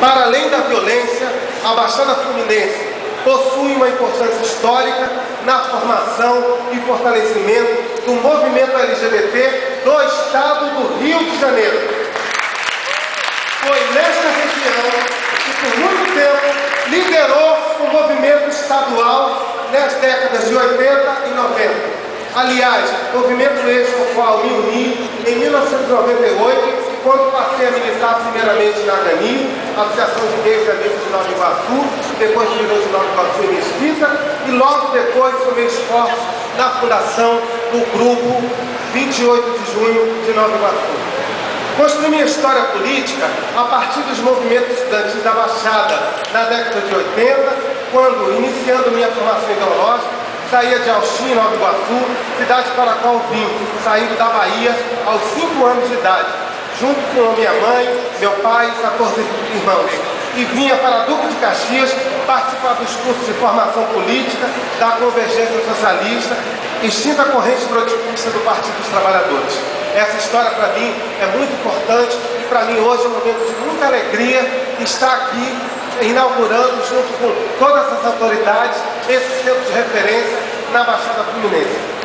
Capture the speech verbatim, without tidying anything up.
Para além da violência, a Baixada Fluminense possui uma importância histórica na formação e fortalecimento do movimento L G B T do estado do Rio de Janeiro. Foi nesta região que por muito tempo liderou o movimento estadual nas décadas de oitenta e noventa. Aliás, movimento esse ao qual me uni em mil novecentos e noventa e oito, quando passei a militar primeiramente na AGANI, Associação de Gays e Amigos de Nova Iguaçu, depois virou de Nova Iguaçu e Mesquita, e logo depois tomei esforço na fundação do grupo vinte e oito de junho de Nova Iguaçu. Construí minha história política a partir dos movimentos estudantis da Baixada na década de oitenta, quando, iniciando minha formação ideológica, saía de Alcim, Nova Iguaçu, cidade para a qual vim, saindo da Bahia aos cinco anos de idade, junto com minha mãe, meu pai e quatorze irmãos. E vinha para Duque de Caxias participar dos cursos de formação política da Convergência Socialista, extinta corrente trotskista do Partido dos Trabalhadores. Essa história para mim é muito importante e para mim hoje é um momento de muita alegria estar aqui inaugurando, junto com todas as autoridades, esse centro de referência na Baixada Fluminense.